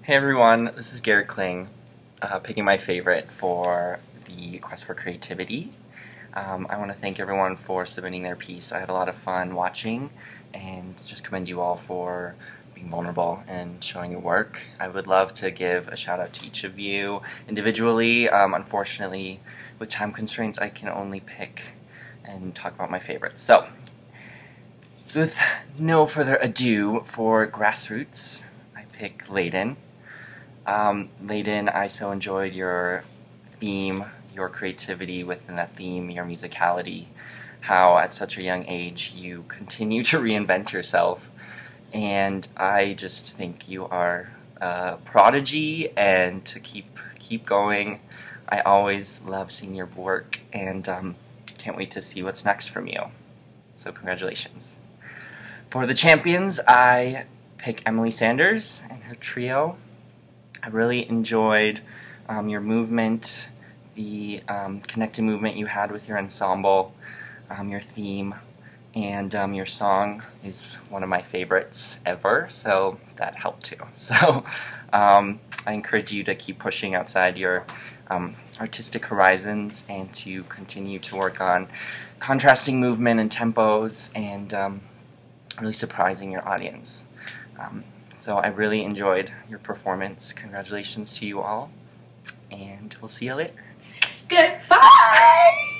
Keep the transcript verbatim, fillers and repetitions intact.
Hey everyone, this is Garrett Kling, uh, picking my favorite for the Quest for Creativity. Um, I want to thank everyone for submitting their piece. I had a lot of fun watching and just commend you all for being vulnerable and showing your work. I would love to give a shout out to each of you individually. Um, unfortunately, with time constraints, I can only pick and talk about my favorites. So, with no further ado, for Grassroots, I pick Layden. Um, Layden, I so enjoyed your theme, your creativity within that theme, your musicality, how at such a young age you continue to reinvent yourself, and I just think you are a prodigy, and to keep keep going. I always love seeing your work, and um, can't wait to see what's next from you. So congratulations. For the champions, I pick Emily Sanders and her trio. I really enjoyed um, your movement, the um, connected movement you had with your ensemble, um, your theme, and um, your song is one of my favorites ever, so that helped too. So um, I encourage you to keep pushing outside your um, artistic horizons and to continue to work on contrasting movement and tempos and um, really surprising your audience. Um, So I really enjoyed your performance. Congratulations to you all, and we'll see you later. Goodbye!